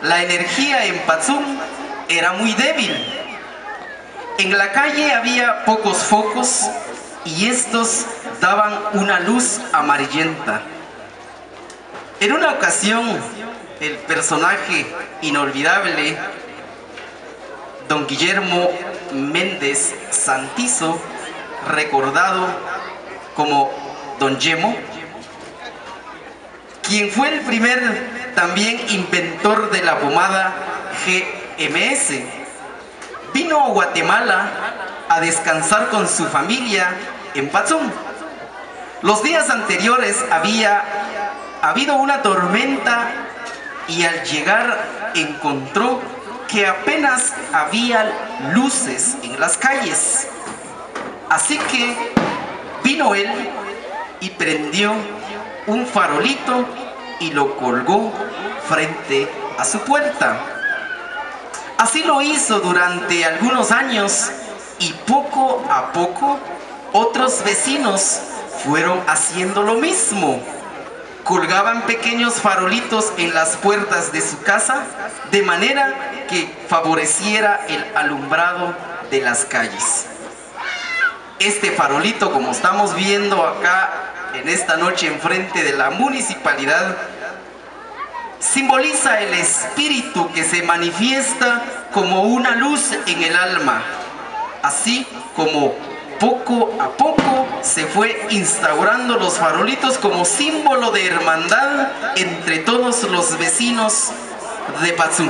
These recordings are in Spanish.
la energía en Patzum era muy débil. En la calle había pocos focos y estos daban una luz amarillenta. En una ocasión, el personaje inolvidable, don Guillermo Méndez Santizo, recordado como don Yemo, quien fue el primer también inventor de la pomada GMS, vino a Guatemala a descansar con su familia en Patzum. Los días anteriores había habido una tormenta y al llegar encontró que apenas había luces en las calles. Así que vino él y prendió un farolito y lo colgó frente a su puerta. Así lo hizo durante algunos años y poco a poco otros vecinos fueron haciendo lo mismo. Colgaban pequeños farolitos en las puertas de su casa de manera que favoreciera el alumbrado de las calles. Este farolito, como estamos viendo acá en esta noche enfrente de la municipalidad, simboliza el espíritu que se manifiesta como una luz en el alma, así como poco a poco se fue instaurando los farolitos como símbolo de hermandad entre todos los vecinos de Patzum.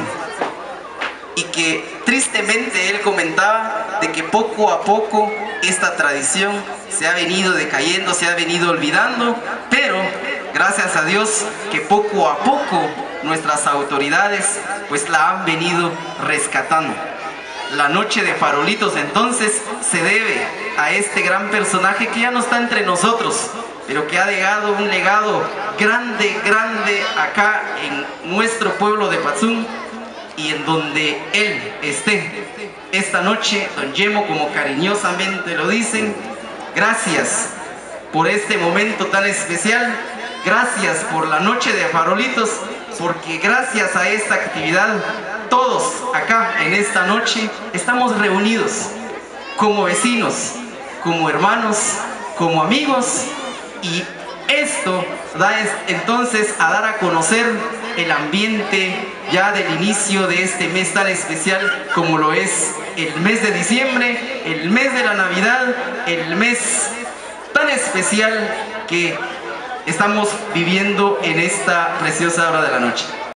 Y que tristemente él comentaba de que poco a poco esta tradición se ha venido decayendo, se ha venido olvidando, pero gracias a Dios que poco a poco nuestras autoridades pues la han venido rescatando. La noche de farolitos entonces se debe a este gran personaje que ya no está entre nosotros, pero que ha dejado un legado grande, grande acá en nuestro pueblo de Patzum, y en donde él esté esta noche, don Yemo, como cariñosamente lo dicen, gracias por este momento tan especial, gracias por la noche de farolitos, porque gracias a esta actividad todos acá en esta noche estamos reunidos como vecinos, como hermanos, como amigos, y esto da entonces a dar a conocer el ambiente ya del inicio de este mes tan especial como lo es el mes de diciembre, el mes de la Navidad, el mes tan especial que estamos viviendo en esta preciosa hora de la noche.